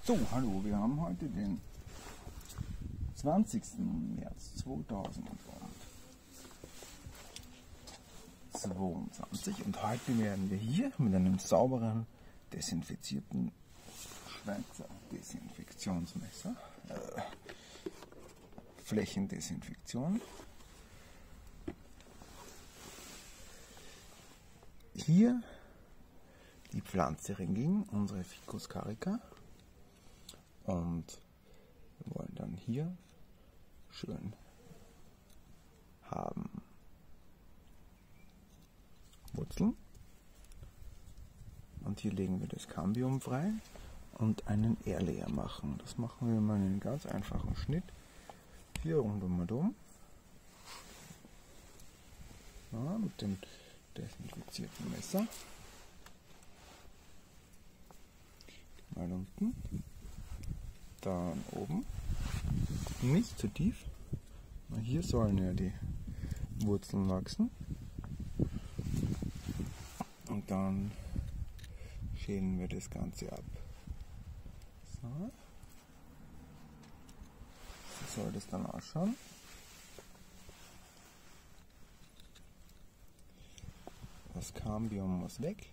So, hallo, wir haben heute den 20. März 2022 und heute werden wir hier mit einem sauberen, desinfizierten Schweizer Desinfektionsmesser, Flächendesinfektion, hier die Pflanze ringeln, unsere Ficus carica, und wir wollen dann hier schön haben Wurzeln, und hier legen wir das Cambium frei und einen Airlayer machen. Das machen wir mal in einem ganz einfachen Schnitt hier rundum und um, ja, mit dem desinfizierten Messer. Mal unten, dann oben, nicht zu tief, hier sollen ja die Wurzeln wachsen, und dann schälen wir das Ganze ab. So soll das dann ausschauen. Das Cambium muss weg.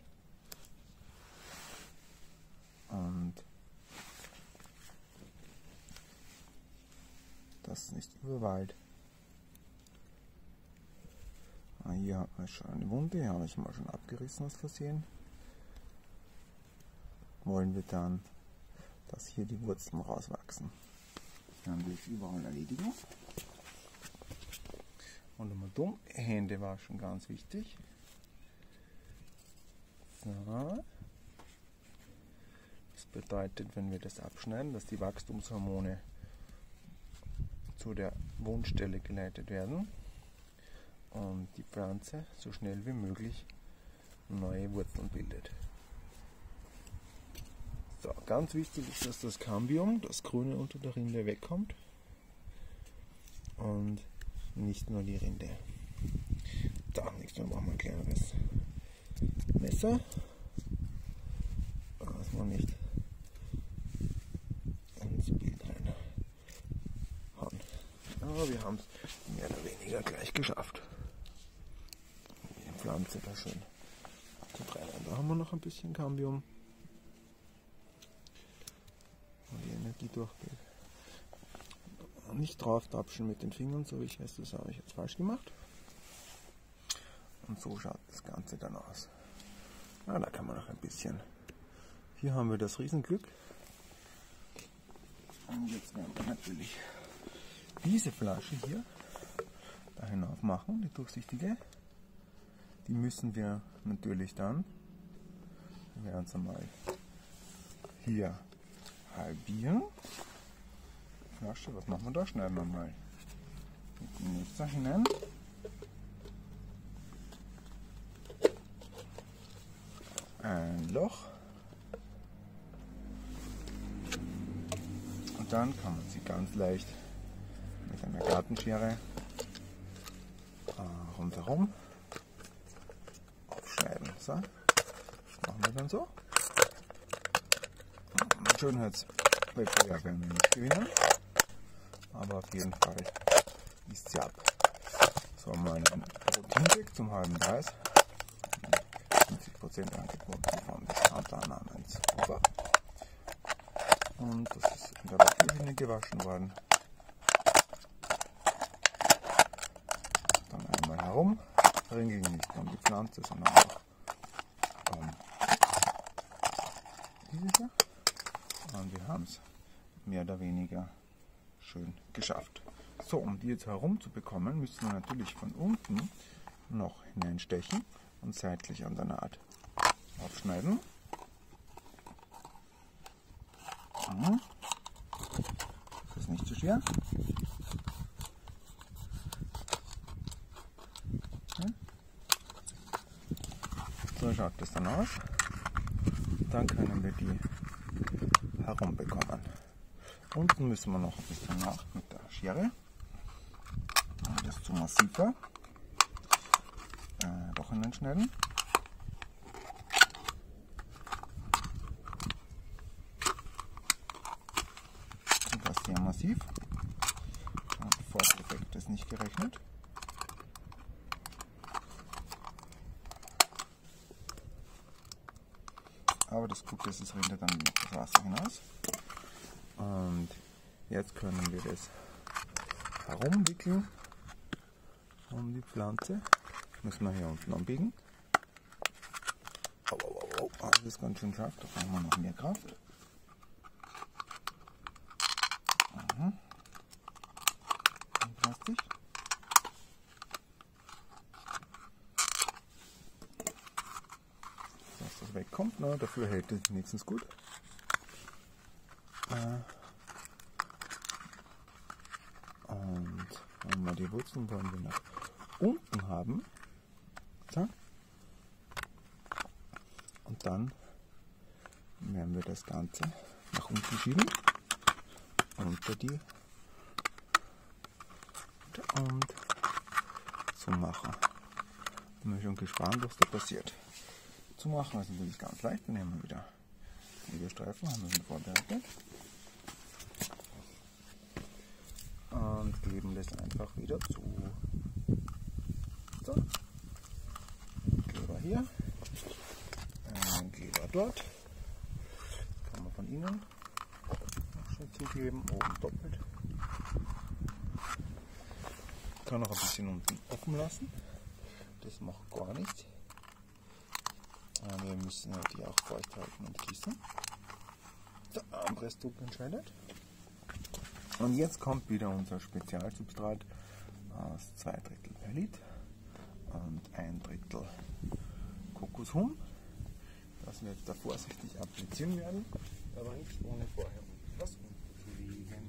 Und das nicht überwald. Hier hat man schon eine Wunde, hier habe ich mal schon abgerissen aus Versehen. Wollen wir dann, dass hier die Wurzeln rauswachsen. Dann will ich überall erledigen. Und immer dumm, Hände waschen, ganz wichtig. So. Das bedeutet, wenn wir das abschneiden, dass die Wachstumshormone zu der Wundstelle geleitet werden und die Pflanze so schnell wie möglich neue Wurzeln bildet. So, ganz wichtig ist, dass das Cambium, das Grüne unter der Rinde, wegkommt und nicht nur die Rinde. Da, nächstes Mal brauchen wir ein kleineres Messer, dass man nicht ins Bild reinhauen. Aber wir haben es mehr oder weniger gleich geschafft, die Pflanze da schön zu trennen. Da haben wir noch ein bisschen Cambium, wo die Energie durchgeht. Nicht drauf tapschen mit den Fingern, so wie ich es, das habe ich jetzt falsch gemacht. Und so schaut das Ganze dann aus. Na, da kann man noch ein bisschen. Hier haben wir das Riesenglück. Und jetzt werden wir natürlich diese Flasche hier da hinauf machen, die durchsichtige. Die müssen wir natürlich dann, wir werden es einmal hier halbieren. Flasche, was machen wir da? Schneiden wir mal mit dem Messer hinein. Ein Loch. Und dann kann man sie ganz leicht mit einer Gartenschere rundherum aufschneiden. So, das machen wir dann so. Schönheitswettbewerb werden wir nicht gewinnen, aber auf jeden Fall ist sie ab. So, mal ein Proteindeck zum halben Preis. 50% angeboten von Discounter-Namens Uber. Und das ist in der Waschmaschine gewaschen worden. Dann einmal herum, ringeln nicht um die Pflanze, sondern auch um diese. Und wir haben es mehr oder weniger schön geschafft. So, um die jetzt herum zu bekommen, müssen wir natürlich von unten noch hineinstechen und seitlich an der Naht aufschneiden. Das ist nicht so schwer. So schaut das dann aus. Dann können wir die herumbekommen. Unten müssen wir noch ein bisschen nach mit der Schere. Das ist zu massiver. Doch hineinschneiden. sehr massiv. Der Forsteffekt ist nicht gerechnet. Aber das Gute ist, es rinnt dann das Wasser hinaus. Und jetzt können wir das herumwickeln um die Pflanze. Müssen wir hier unten anbiegen. Das ist ganz schön scharf, da brauchen wir noch mehr Kraft. Plastik. Dass das wegkommt, ne? Dafür hält es wenigstens gut. Und wenn wir die Wurzeln wollen wir nach unten haben. So. Und dann werden wir das Ganze nach unten schieben. Unter die und so machen. Bin schon gespannt, was da passiert. Zu machen ist natürlich ganz leicht. Dann nehmen wir wieder Videostreifen, haben wir schon vorbereitet. Und kleben das einfach wieder zu. So. Kleber hier. Ein Kleber dort. Kann man von innen noch schon zukleben. Oben doppelt. Kann auch ein bisschen unten offen lassen. Das macht gar nichts. Wir müssen die auch feucht halten und gießen. Der Armpressdruck entscheidet. Und jetzt kommt wieder unser Spezialsubstrat aus 2/3 Perlit und 1/3 Kokoshum. Das wir jetzt da vorsichtig applizieren werden, aber nicht ohne vorher was umzulegen.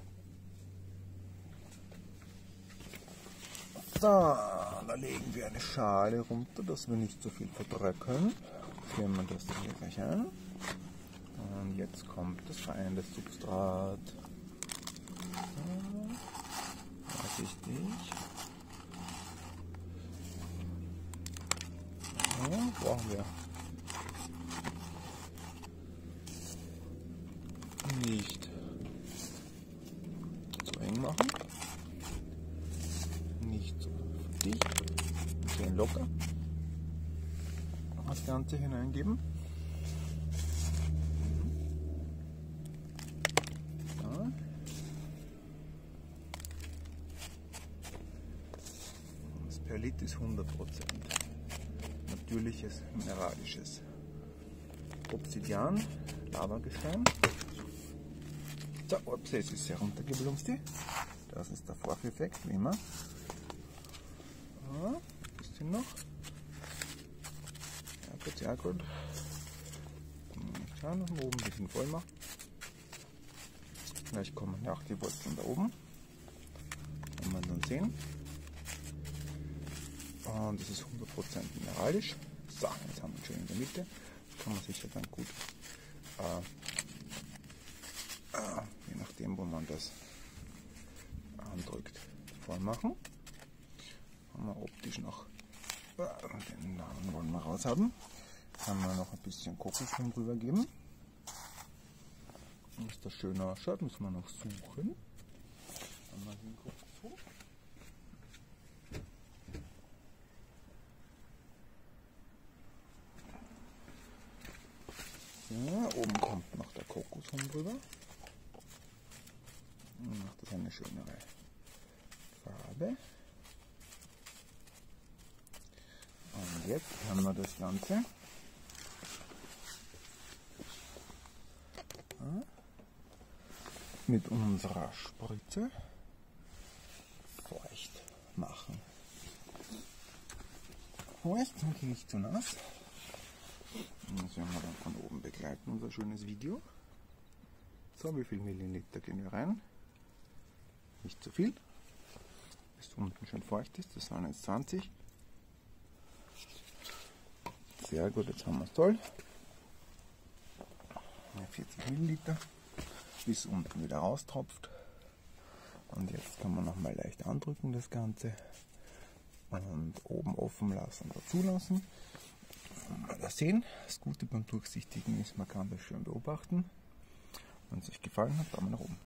So, da legen wir eine Schale runter, dass wir nicht so viel verdrücken. Führen wir das hier gleich ein. Und jetzt kommt das feine Substrat. Vorsichtig. Ja, brauchen wir nicht zu eng machen. Nicht so dicht. Schön locker. Das Ganze hineingeben. Ja. Das Perlit ist 100% natürliches mineralisches Obsidian, Lavagestein. So, ups, jetzt ist er runtergeblumst. Das ist der Vorführeffekt, wie immer. Ja, ein bisschen noch. Ja, gut, sehr gut. Schauen, dass man oben ein bisschen voll macht. Gleich kommen ja auch die Wurzeln da oben. Kann man dann sehen. Und es ist 100% mineralisch. So, jetzt haben wir schön in der Mitte. Das kann man sicher dann gut, je nachdem, wo man das andrückt, voll machen. Haben wir optisch noch den Namen wollen wir raus haben. Kann man noch ein bisschen Kokoshum drüber geben. Dass das schön ausschaut, müssen wir noch suchen. Haben wir den Kokoshum. Ja, oben kommt noch der Kokoshum drüber. Dann macht das eine schönere Farbe. Und jetzt haben wir das Ganze mit unserer Spritze feucht machen. Feucht und nicht zu nass. Das werden wir dann von oben begleiten, unser schönes Video. So, wie viel Milliliter gehen wir rein? Nicht zu viel. Bis unten schön feucht ist, das waren jetzt 20. Sehr gut, jetzt haben wir es toll. 40 Milliliter, bis unten wieder raustropft. Und jetzt kann man nochmal leicht andrücken das Ganze und oben offen lassen, dazu lassen. Mal das sehen. Das Gute beim Durchsichtigen ist, man kann das schön beobachten. Wenn es euch gefallen hat, Daumen nach oben.